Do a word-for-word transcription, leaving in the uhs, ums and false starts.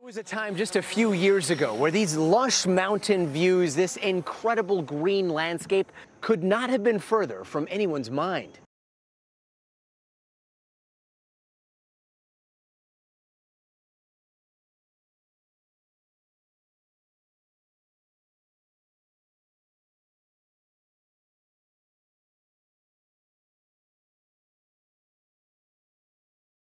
was a time just a few years ago where these lush mountain views, this incredible green landscape, could not have been further from anyone's mind.